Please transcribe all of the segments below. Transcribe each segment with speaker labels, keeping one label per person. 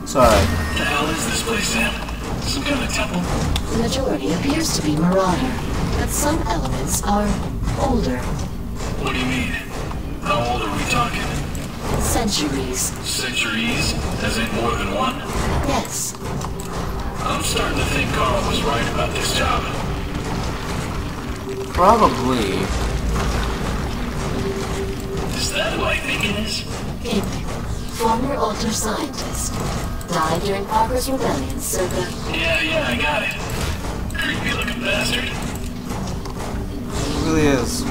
Speaker 1: Sorry.
Speaker 2: What the hell is this place, Sam? Some kind of temple?
Speaker 3: The majority appears to be Marauder, but some elements are older.
Speaker 2: What do you mean? How old are we talking?
Speaker 3: Centuries.
Speaker 2: Centuries? As in more than one?
Speaker 3: Yes.
Speaker 2: I'm starting to think Carl was right about this job.
Speaker 1: Probably.
Speaker 2: Is that who I think it is?
Speaker 3: Kingpin, former Alter scientist, died during Parker's Rebellion circa...
Speaker 2: Yeah, I got it. Creepy looking bastard.
Speaker 1: It really is.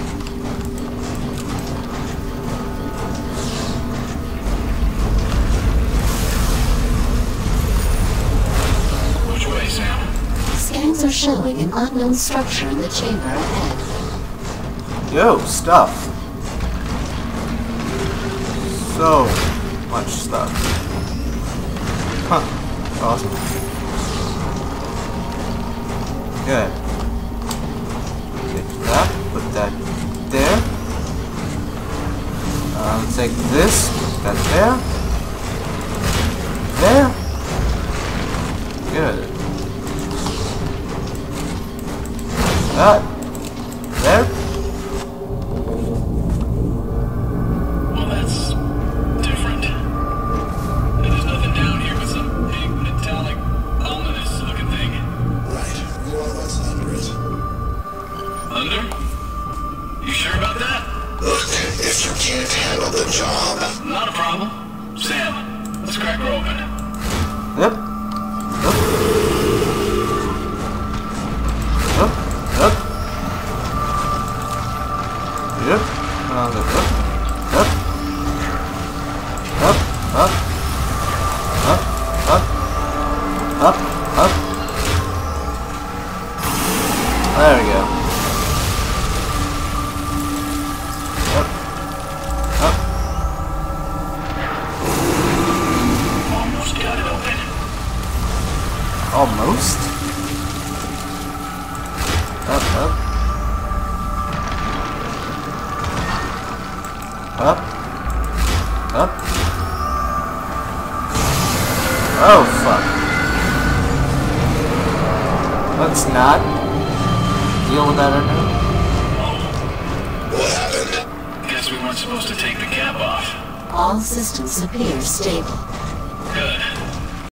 Speaker 2: Which way, Sam?
Speaker 3: Scans are showing an unknown structure in the chamber ahead.
Speaker 1: Yo, stuff. So much stuff. Huh. Awesome. Good. Get that. Put that there. Take this. Put that there. There. Good. That. There.
Speaker 2: Well, that's different. There's nothing down here but some big, metallic, ominous looking thing.
Speaker 4: Right. More or less under it.
Speaker 2: Under? You sure about that?
Speaker 4: Look, if you can't handle the job...
Speaker 2: Not a problem. Sam, let's crack her open.
Speaker 1: Yep. Up. Yep. Up. Up. Up. Up. Up. Up. There we go. Up. Up.
Speaker 2: Almost got it open.
Speaker 1: Almost. Up. Up. Up. Oh, fuck. Let's not deal with that right now.
Speaker 4: What happened?
Speaker 2: Guess we weren't supposed to take the cap off.
Speaker 3: All systems appear stable.